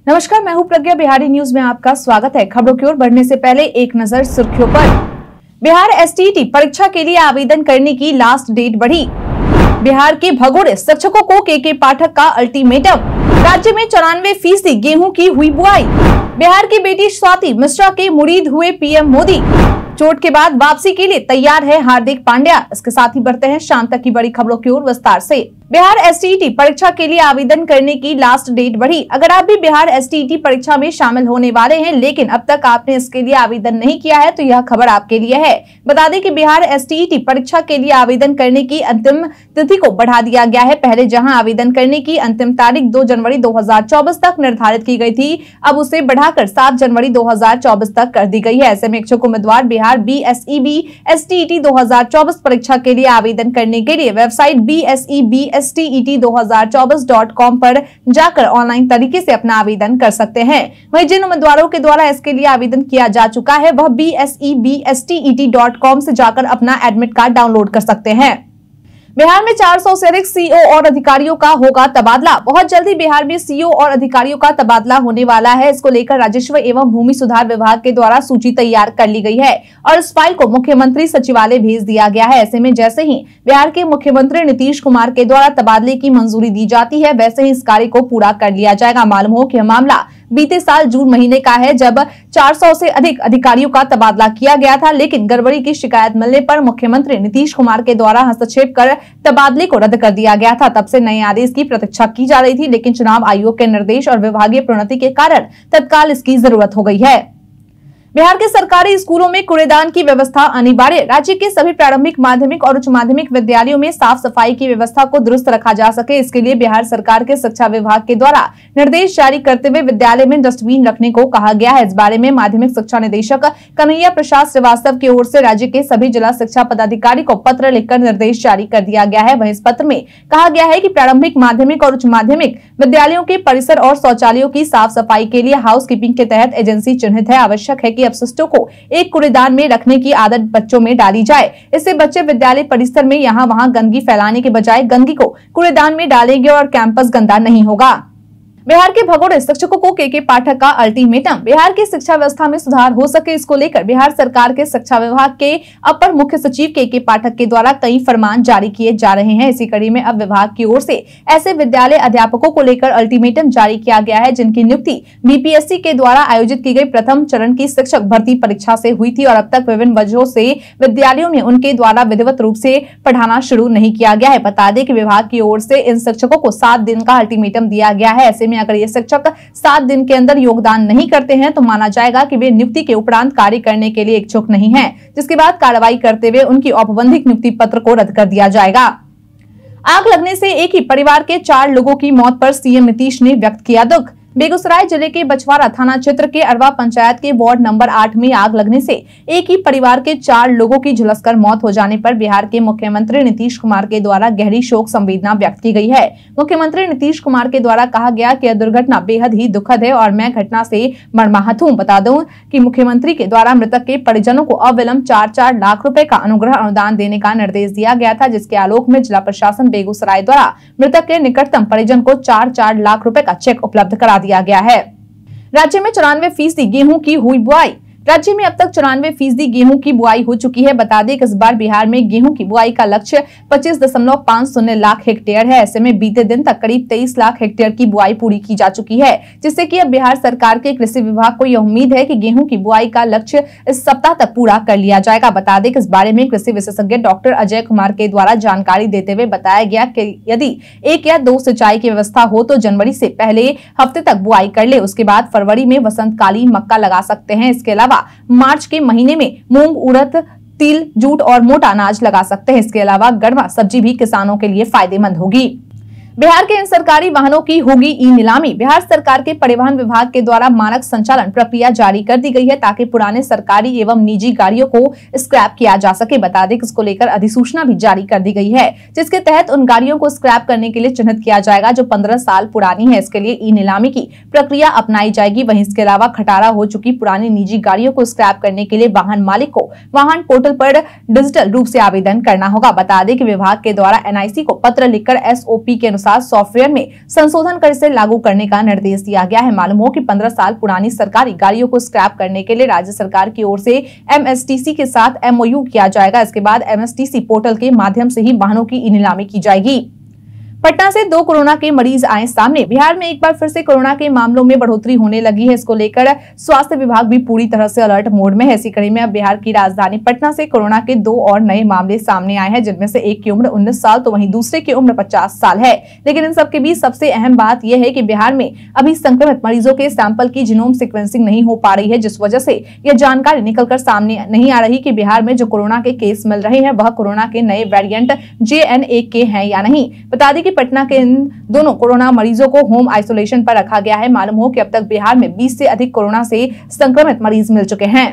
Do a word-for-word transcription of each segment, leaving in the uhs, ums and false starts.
नमस्कार, मैं हूं प्रज्ञा। बिहारी न्यूज में आपका स्वागत है। खबरों की ओर बढ़ने से पहले एक नजर सुर्खियों पर। बिहार एसटीईटी परीक्षा के लिए आवेदन करने की लास्ट डेट बढ़ी। बिहार के भगोड़े शिक्षकों को के के पाठक का अल्टीमेटम। राज्य में चौरानवे फीसदी गेहूं की हुई बुआई। बिहार की बेटी स्वाति मिश्रा के मुरीद हुए पीएम मोदी। चोट के बाद वापसी के लिए तैयार है हार्दिक पांड्या। इसके साथ ही बढ़ते हैं शाम तक की बड़ी खबरों की ओर विस्तार से। बिहार एसटीईटी परीक्षा के लिए आवेदन करने की लास्ट डेट बढ़ी। अगर आप भी बिहार एसटीईटी परीक्षा में शामिल होने वाले हैं लेकिन अब तक आपने इसके लिए आवेदन नहीं किया है तो यह खबर आपके लिए है। बता दें कि बिहार एसटीईटी परीक्षा के लिए आवेदन करने की अंतिम तिथि को बढ़ा दिया गया है। पहले जहां आवेदन करने की अंतिम तारीख दो जनवरी दो हजार चौबीस तक निर्धारित की गई थी, अब उसे बढ़ाकर सात जनवरी दो हजार चौबीस तक कर दी गई है। ऐसे में इच्छुक उम्मीदवार बिहार बीएसईबी एसटीईटी दो हजार चौबीस परीक्षा के लिए आवेदन करने के लिए website BSEB S T E T दो हजार चौबीस डॉट कॉम पर जाकर ऑनलाइन तरीके से अपना आवेदन कर सकते हैं। वहीं जिन उम्मीदवारों के द्वारा इसके लिए आवेदन किया जा चुका है वह B S E B S T E T dot com से जाकर अपना एडमिट कार्ड डाउनलोड कर सकते हैं। बिहार में चार सौ से अधिक सीओ और अधिकारियों का होगा तबादला। बहुत जल्दी बिहार में सीओ और अधिकारियों का तबादला होने वाला है। इसको लेकर राजस्व एवं भूमि सुधार विभाग के द्वारा सूची तैयार कर ली गई है और इस फाइल को मुख्यमंत्री सचिवालय भेज दिया गया है। ऐसे में जैसे ही बिहार के मुख्यमंत्री नीतीश कुमार के द्वारा तबादले की मंजूरी दी जाती है वैसे ही इस कार्य को पूरा कर लिया जाएगा। मालूम हो कि मामला बीते साल जून महीने का है जब चार सौ से अधिक अधिकारियों का तबादला किया गया था, लेकिन गड़बड़ी की शिकायत मिलने पर मुख्यमंत्री नीतीश कुमार के द्वारा हस्तक्षेप कर तबादले को रद्द कर दिया गया था। तब से नए आदेश की प्रतीक्षा की जा रही थी, लेकिन चुनाव आयोग के निर्देश और विभागीय प्रोन्नति के कारण तत्काल इसकी जरूरत हो गई है। बिहार के सरकारी स्कूलों में कूड़ेदान की व्यवस्था अनिवार्य। राज्य के सभी प्रारंभिक, माध्यमिक और उच्च माध्यमिक विद्यालयों में साफ सफाई की व्यवस्था को दुरुस्त रखा जा सके, इसके लिए बिहार सरकार के शिक्षा विभाग के द्वारा निर्देश जारी करते हुए विद्यालय में डस्टबिन रखने को कहा गया है। इस बारे में माध्यमिक शिक्षा निदेशक कन्हैया प्रसाद श्रीवास्तव की ओर से राज्य के सभी जिला शिक्षा पदाधिकारी को पत्र लिखकर निर्देश जारी कर दिया गया है। वहीं इस पत्र में कहा गया है कि प्रारंभिक, माध्यमिक और उच्च माध्यमिक विद्यालयों के परिसर और शौचालयों की साफ सफाई के लिए हाउस कीपिंग के तहत एजेंसी चिन्हित है। आवश्यक है कि अपशिष्टों को एक कूड़ेदान में रखने की आदत बच्चों में डाली जाए। इससे बच्चे विद्यालय परिसर में यहाँ वहाँ गंदगी फैलाने के बजाय गंदगी को कूड़ेदान में डालेंगे और कैंपस गंदा नहीं होगा। बिहार के भगोड़े शिक्षकों को के के पाठक का अल्टीमेटम। बिहार की शिक्षा व्यवस्था में सुधार हो सके, इसको लेकर बिहार सरकार के शिक्षा विभाग के अपर मुख्य सचिव के के पाठक के द्वारा कई फरमान जारी किए जा रहे हैं। इसी कड़ी में अब विभाग की ओर से ऐसे विद्यालय अध्यापकों को लेकर अल्टीमेटम जारी किया गया है जिनकी नियुक्ति बीपीएससी के द्वारा आयोजित की गई प्रथम चरण की शिक्षक भर्ती परीक्षा से हुई थी और अब तक विभिन्न वजहों से विद्यालयों में उनके द्वारा विधिवत रूप से पढ़ाना शुरू नहीं किया गया है। बता दें कि विभाग की ओर से इन शिक्षकों को सात दिन का अल्टीमेटम दिया गया है। ऐसे में अगर ये शिक्षक सात दिन के अंदर योगदान नहीं करते हैं तो माना जाएगा कि वे नियुक्ति के उपरांत कार्य करने के लिए इच्छुक नहीं हैं, जिसके बाद कार्रवाई करते हुए उनकी औपबंधिक नियुक्ति पत्र को रद्द कर दिया जाएगा। आग लगने से एक ही परिवार के चार लोगों की मौत पर सीएम नीतीश ने व्यक्त किया दुख। बेगूसराय जिले के बछवाड़ा थाना क्षेत्र के अरवा पंचायत के वार्ड नंबर आठ में आग लगने से एक ही परिवार के चार लोगों की झुलसकर मौत हो जाने पर बिहार के मुख्यमंत्री नीतीश कुमार के द्वारा गहरी शोक संवेदना व्यक्त की गई है। मुख्यमंत्री नीतीश कुमार के द्वारा कहा गया कि यह दुर्घटना बेहद ही दुखद है और मैं घटना से मर्माहत हूँ। बता दूं कि मुख्यमंत्री के द्वारा मृतक के परिजनों को अविलंब चार चार लाख रुपए का अनुग्रह अनुदान देने का निर्देश दिया गया था, जिसके आलोक में जिला प्रशासन बेगूसराय द्वारा मृतक के निकटतम परिजन को चार चार लाख रुपए का चेक उपलब्ध करा दिया गया है। राज्य में चौरानवे फीसदी गेहूं की हुई बुआई। राज्य में अब तक चौरानवे फीसदी गेहूं की बुआई हो चुकी है। बता दें कि इस बार बिहार में गेहूं की बुआई का लक्ष्य पच्चीस दशमलव पाँच शून्य लाख हेक्टेयर है। ऐसे में बीते दिन तक करीब तेईस लाख हेक्टेयर की बुआई पूरी की जा चुकी है, जिससे कि अब बिहार सरकार के कृषि विभाग को यह उम्मीद है कि गेहूं की बुआई का लक्ष्य इस सप्ताह तक पूरा कर लिया जाएगा। बता दें कि इस बारे में कृषि विशेषज्ञ डॉक्टर अजय कुमार के द्वारा जानकारी देते हुए बताया गया कि यदि एक या दो सिंचाई की व्यवस्था हो तो जनवरी से पहले हफ्ते तक बुआई कर ले। उसके बाद फरवरी में वसंतकालीन मक्का लगा सकते हैं। इसके अलावा मार्च के महीने में मूंग, उड़द, तिल, जूट और मोटा अनाज लगा सकते हैं। इसके अलावा गर्मा सब्जी भी किसानों के लिए फायदेमंद होगी। बिहार के इन सरकारी वाहनों की होगी ई नीलामी। बिहार सरकार के परिवहन विभाग के द्वारा मानक संचालन प्रक्रिया जारी कर दी गई है ताकि पुराने सरकारी एवं निजी गाड़ियों को स्क्रैप किया जा सके। बता दें कि इसको लेकर अधिसूचना भी जारी कर दी गई है, जिसके तहत उन गाड़ियों को स्क्रैप करने के लिए चिन्हित किया जाएगा जो पंद्रह साल पुरानी है। इसके लिए ई नीलामी की प्रक्रिया अपनाई जाएगी। वहीं इसके अलावा खटारा हो चुकी पुरानी निजी गाड़ियों को स्क्रैप करने के लिए वाहन मालिक को वाहन पोर्टल पर डिजिटल रूप से आवेदन करना होगा। बता दें कि विभाग के द्वारा एनआईसी को पत्र लिखकर एसओपी के अनुसार अनुसार सॉफ्टवेयर में संशोधन कर इसे लागू करने का निर्देश दिया गया है। मालूम हो कि पंद्रह साल पुरानी सरकारी गाड़ियों को स्क्रैप करने के लिए राज्य सरकार की ओर से एमएसटीसी के साथ एमओयू किया जाएगा। इसके बाद एमएसटीसी पोर्टल के माध्यम से ही वाहनों की ई नीलामी की जाएगी। पटना से दो कोरोना के मरीज आए सामने। बिहार में एक बार फिर से कोरोना के मामलों में बढ़ोतरी होने लगी है। इसको लेकर स्वास्थ्य विभाग भी पूरी तरह से अलर्ट मोड में है। इसी कड़ी में अब बिहार की राजधानी पटना से कोरोना के दो और नए मामले सामने आए हैं, जिनमें से एक की उम्र उन्नीस साल तो वहीं दूसरे की उम्र पचास साल है। लेकिन इन सबके बीच सबसे अहम बात यह है कि बिहार में अभी संक्रमित मरीजों के सैंपल की जीनोम सीक्वेंसिंग नहीं हो पा रही है, जिस वजह से यह जानकारी निकलकर सामने नहीं आ रही कि बिहार में जो कोरोना के केस मिल रहे हैं वह कोरोना के नए वेरिएंट जे एन ए के हैं या नहीं। बता दें कि पटना के इन दोनों कोरोना मरीजों को होम आइसोलेशन पर रखा गया है। मालूम हो कि अब तक बिहार में बीस से अधिक कोरोना से संक्रमित मरीज मिल चुके हैं।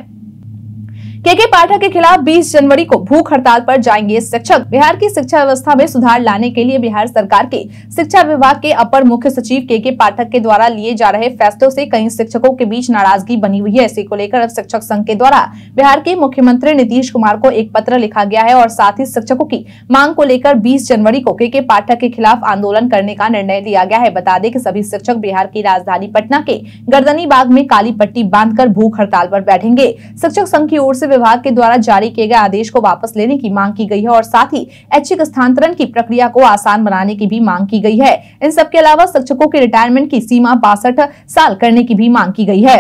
केके पाठक के खिलाफ बीस जनवरी को भूख हड़ताल पर जाएंगे शिक्षक। बिहार की शिक्षा व्यवस्था में सुधार लाने के लिए बिहार सरकार के शिक्षा विभाग के अपर मुख्य सचिव केके पाठक के द्वारा लिए जा रहे फैसलों से कई शिक्षकों के बीच नाराजगी बनी हुई है। इसी को लेकर अब शिक्षक संघ के द्वारा बिहार के मुख्यमंत्री नीतीश कुमार को एक पत्र लिखा गया है और साथ ही शिक्षकों की मांग को लेकर बीस जनवरी को केके पाठक के खिलाफ आंदोलन करने का निर्णय लिया गया है। बता दें कि सभी शिक्षक बिहार की राजधानी पटना के गर्दनी बाग में काली पट्टी बांधकर भूख हड़ताल पर बैठेंगे। शिक्षक संघ की ओर से विभाग के द्वारा जारी किए गए आदेश को वापस लेने की मांग की गई है और साथ ही ऐच्छिक स्थानांतरण की प्रक्रिया को आसान बनाने की भी मांग की गई है। इन सबके अलावा शिक्षकों की रिटायरमेंट की सीमा बासठ साल करने की भी मांग की गई है।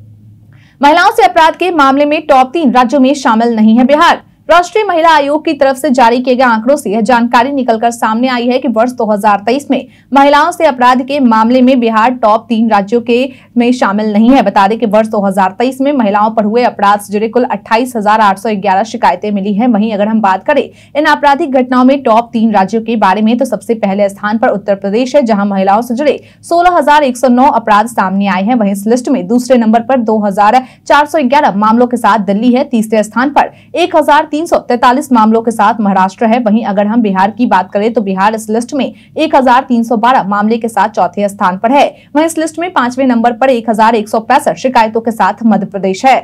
महिलाओं से अपराध के मामले में टॉप तीन राज्यों में शामिल नहीं है बिहार। राष्ट्रीय महिला आयोग की तरफ से जारी किए गए आंकड़ों से यह जानकारी निकलकर सामने आई है कि वर्ष दो हज़ार तेईस में महिलाओं से अपराध के मामले में बिहार टॉप तीन राज्यों के में शामिल नहीं है। बता दें कि वर्ष दो हज़ार तेईस में महिलाओं पर हुए अपराध से जुड़े कुल अट्ठाईस हजार आठ सौ ग्यारह शिकायतें मिली हैं। वहीं अगर हम बात करें इन आपराधिक घटनाओं में टॉप तीन राज्यों के बारे में, तो सबसे पहले स्थान पर उत्तर प्रदेश है, जहाँ महिलाओं से जुड़े सोलह हजार एक सौ नौ अपराध सामने आए हैं। वहीं इस लिस्ट में दूसरे नंबर पर दो हजार चार सौ ग्यारह मामलों के साथ दिल्ली है। तीसरे स्थान पर एक हजार तीन सौ तैंतालीस मामलों के साथ महाराष्ट्र है। वहीं अगर हम बिहार की बात करें तो बिहार इस लिस्ट में एक हजार तीन सौ बारह मामले के साथ चौथे स्थान पर है। वहीं इस लिस्ट में पांचवें नंबर पर एक हजार एक सौ पैंसठ शिकायतों के साथ मध्य प्रदेश है।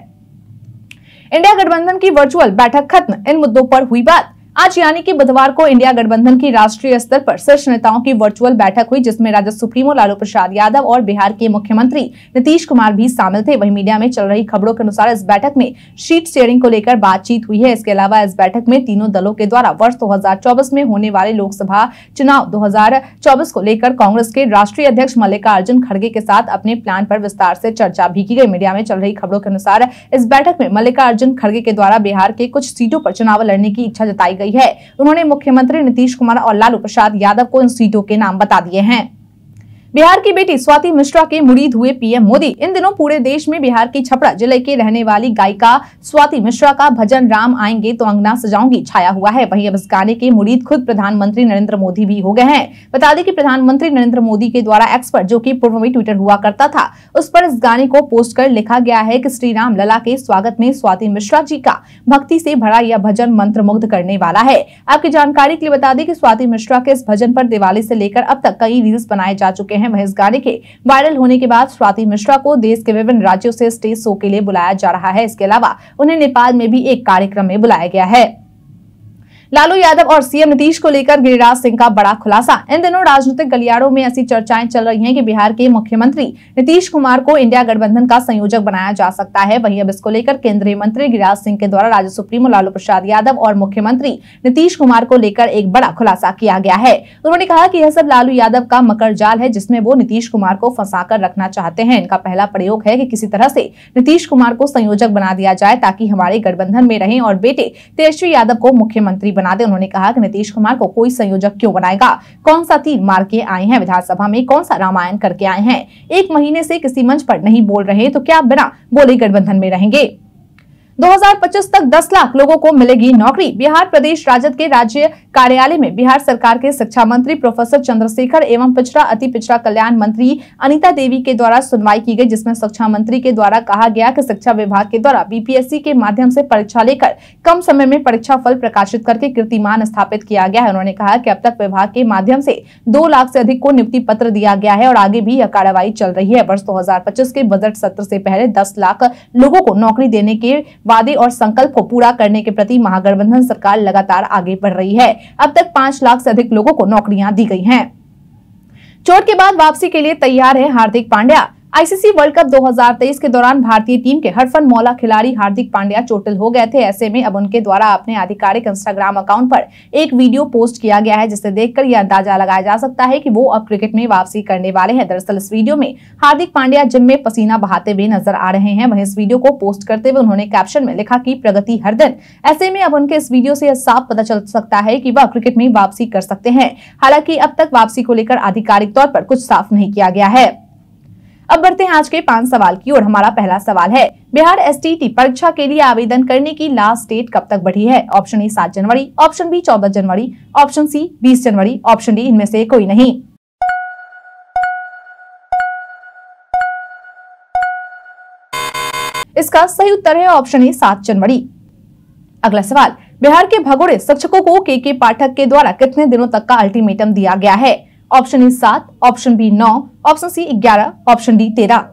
इंडिया गठबंधन की वर्चुअल बैठक खत्म, इन मुद्दों पर हुई बात। आज यानी कि बुधवार को इंडिया गठबंधन की राष्ट्रीय स्तर पर शीर्ष नेताओं की वर्चुअल बैठक हुई, जिसमें राजद सुप्रीमो लालू प्रसाद यादव और बिहार के मुख्यमंत्री नीतीश कुमार भी शामिल थे। वहीं मीडिया में चल रही खबरों के अनुसार इस बैठक में सीट शेयरिंग को लेकर बातचीत हुई है। इसके अलावा इस बैठक में तीनों दलों के द्वारा वर्ष दो हजार चौबीस में होने वाले लोकसभा चुनाव दो हजार चौबीस को लेकर कांग्रेस के राष्ट्रीय अध्यक्ष मल्लिकार्जुन खड़गे के साथ अपने प्लान पर विस्तार से चर्चा भी की गई। मीडिया में चल रही खबरों के अनुसार इस बैठक में मल्लिकार्जुन खड़गे के द्वारा बिहार के कुछ सीटों पर चुनाव लड़ने की इच्छा जताई गई है। उन्होंने मुख्यमंत्री नीतीश कुमार और लालू प्रसाद यादव को इन सीटों के नाम बता दिए हैं। बिहार की बेटी स्वाति मिश्रा के मुरीद हुए पीएम मोदी। इन दिनों पूरे देश में बिहार की छपरा जिले की रहने वाली गायिका स्वाति मिश्रा का भजन राम आएंगे तो अंगना सजाऊंगी छाया हुआ है। वहीं अब इस गाने के मुरीद खुद प्रधानमंत्री नरेंद्र मोदी भी हो गए हैं। बता दें कि प्रधानमंत्री नरेंद्र मोदी के द्वारा एक्स पर, जो कि पूर्व में ट्विटर हुआ करता था, उस पर इस गाने को पोस्ट कर लिखा गया है कि श्री राम लला के स्वागत में स्वाति मिश्रा जी का भक्ति से भरा यह भजन मंत्र मुग्ध करने वाला है। आपकी जानकारी के लिए बता दें कि स्वाति मिश्रा के इस भजन पर दिवाली से लेकर अब तक कई रील्स बनाए जा चुके हैं। वहीं इस गाने के वायरल होने के बाद स्वाति मिश्रा को देश के विभिन्न राज्यों से स्टेज शो के लिए बुलाया जा रहा है। इसके अलावा उन्हें नेपाल में भी एक कार्यक्रम में बुलाया गया है। लालू यादव और सीएम नीतीश को लेकर गिरिराज सिंह का बड़ा खुलासा। इन दिनों राजनीतिक गलियारों में ऐसी चर्चाएं चल रही हैं कि बिहार के मुख्यमंत्री नीतीश कुमार को इंडिया गठबंधन का संयोजक बनाया जा सकता है। वहीं अब इसको लेकर केंद्रीय मंत्री गिरिराज सिंह के द्वारा राज्य सुप्रीमो लालू प्रसाद यादव और मुख्यमंत्री नीतीश कुमार को लेकर एक बड़ा खुलासा किया गया है। उन्होंने कहा कि यह सब लालू यादव का मकर जाल है, जिसमें वो नीतीश कुमार को फंसाकर रखना चाहते हैं। इनका पहला प्रयोग है कि किसी तरह से नीतीश कुमार को संयोजक बना दिया जाए ताकि हमारे गठबंधन में रहें और बेटे तेजस्वी यादव को मुख्यमंत्री बना दे। उन्होंने कहा कि नीतीश कुमार को कोई संयोजक क्यों बनाएगा, कौन सा तीर मार के आए हैं, विधानसभा में कौन सा रामायण करके आए हैं, एक महीने से किसी मंच पर नहीं बोल रहे तो क्या बिना बोले गठबंधन में रहेंगे। दो हज़ार पच्चीस तक दस लाख लोगों को मिलेगी नौकरी। बिहार प्रदेश राजद के राज्य कार्यालय में बिहार सरकार के शिक्षा मंत्री प्रोफेसर चंद्रशेखर एवं पिछड़ा अति पिछड़ा कल्याण मंत्री अनिता देवी के द्वारा सुनवाई की गई, जिसमें शिक्षा मंत्री के द्वारा कहा गया कि शिक्षा विभाग के द्वारा बीपीएससी के माध्यम से परीक्षा लेकर कम समय में परीक्षा फल प्रकाशित करके कीर्तिमान स्थापित किया गया है। उन्होंने कहा कि अब तक विभाग के माध्यम से दो लाख से अधिक को नियुक्ति पत्र दिया गया है और आगे भी यह कार्रवाई चल रही है। वर्ष दो हजार पच्चीस के बजट सत्र से पहले दस लाख लोगों को नौकरी देने के वादे और संकल्प को पूरा करने के प्रति महागठबंधन सरकार लगातार आगे बढ़ रही है। अब तक पांच लाख से अधिक लोगों को नौकरियां दी गई हैं। चोट के बाद वापसी के लिए तैयार है Hardik Pandya. ICC world cup दो हज़ार तेईस के दौरान भारतीय टीम के हरफनमौला खिलाड़ी हार्दिक पांड्या चोटिल हो गए थे। ऐसे में अब उनके द्वारा अपने आधिकारिक इंस्टाग्राम अकाउंट पर एक वीडियो पोस्ट किया गया है, जिसे देखकर यह अंदाजा लगाया जा सकता है कि वो अब क्रिकेट में वापसी करने वाले हैं। दरअसल इस वीडियो में हार्दिक पांड्या जिम में पसीना बहाते हुए नजर आ रहे हैं। वहीं इस वीडियो को पोस्ट करते हुए उन्होंने कैप्शन में लिखा कि प्रगति हर दिन। ऐसे में अब उनके इस वीडियो से यह साफ पता चल सकता है कि वह क्रिकेट में वापसी कर सकते हैं। हालांकि अब तक वापसी को लेकर आधिकारिक तौर पर कुछ साफ नहीं किया गया है। अब बढ़ते हैं आज के पांच सवाल की ओर। हमारा पहला सवाल है, बिहार एसटीईटी परीक्षा के लिए आवेदन करने की लास्ट डेट कब तक बढ़ी है? ऑप्शन ए सात जनवरी, ऑप्शन बी चौदह जनवरी, ऑप्शन सी बीस जनवरी, ऑप्शन डी इनमें से कोई नहीं। इसका सही उत्तर है ऑप्शन ए सात जनवरी। अगला सवाल, बिहार के भगोड़े शिक्षकों को के के पाठक के द्वारा कितने दिनों तक का अल्टीमेटम दिया गया है? ऑप्शन ए सात, ऑप्शन बी नौ, ऑप्शन सी ग्यारह, ऑप्शन डी तेरह।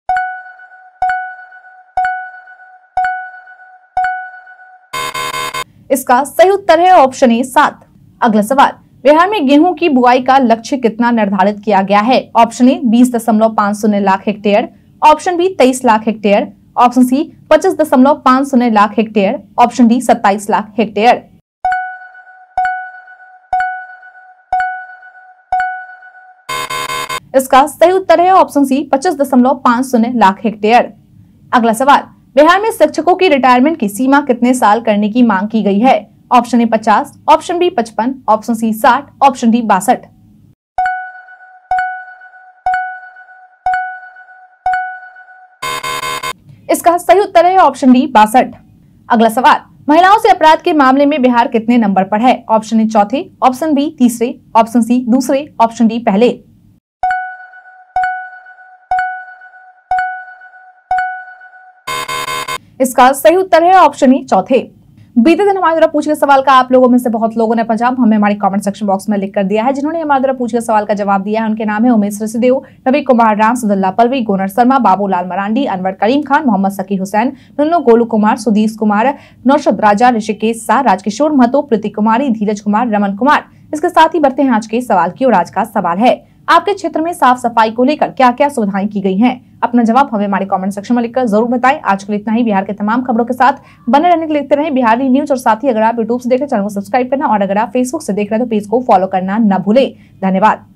इसका सही उत्तर है ऑप्शन ए सात। अगला सवाल, बिहार में गेहूं की बुआई का लक्ष्य कितना निर्धारित किया गया है? ऑप्शन ए बीस दशमलव पाँच शून्य लाख हेक्टेयर, ऑप्शन बी तेईस लाख हेक्टेयर, ऑप्शन सी पच्चीस दशमलव पाँच शून्य लाख हेक्टेयर, ऑप्शन डी सत्ताईस लाख हेक्टेयर। इसका सही उत्तर है ऑप्शन सी पच्चीस दशमलव पाँच शून्य लाख हेक्टेयर। अगला सवाल, बिहार में शिक्षकों की रिटायरमेंट की सीमा कितने साल करने की मांग की गई है? ऑप्शन ए पचास, ऑप्शन बी पचपन, ऑप्शन सी साठ, ऑप्शन डी बासठ। इसका सही उत्तर है ऑप्शन डी बासठ। अगला सवाल, महिलाओं से अपराध के मामले में बिहार कितने नंबर पर है? ऑप्शन ए चौथे, ऑप्शन बी तीसरे, ऑप्शन सी दूसरे, ऑप्शन डी पहले। इसका सही उत्तर है ऑप्शन ए चौथे। बीते दिन हमारे द्वारा पूछे गए सवाल का आप लोगों में से बहुत लोगों ने पंजाब हमें हमारे कमेंट सेक्शन बॉक्स में लिख कर दिया है। जिन्होंने हमारे द्वारा पूछे गए सवाल का जवाब दिया है उनके नाम है उमेश ऋषिदेव, रवि कुमार राम, सुदल्ला पलवी, गोनर शर्मा, बाबूलाल मरांडी, अनवर करीम खान, मोहम्मद सकी हुसैन, नुन्नू गोलू कुमार, सुधीश कुमार, नौशद राजा, ऋषिकेश शाह, राजकिशोर महतो, प्रीति कुमारी, धीरज कुमार, रमन कुमार। इसके साथ ही बढ़ते हैं आज के सवाल की और आज का सवाल है, आपके क्षेत्र में साफ सफाई को लेकर क्या क्या सुविधाएं की गई हैं? अपना जवाब हमें हमारे कमेंट सेक्शन में लिखकर जरूर बताएं। आज के लिए इतना ही। बिहार के तमाम खबरों के साथ बने रहने के लिए लिखते रहें बिहारी न्यूज। और साथ ही अगर आप यूट्यूब से देख रहे हैं चैनल को सब्सक्राइब करना और अगर आप फेसबुक से देख रहे हैं तो पेज को फॉलो करना न भूलें। धन्यवाद।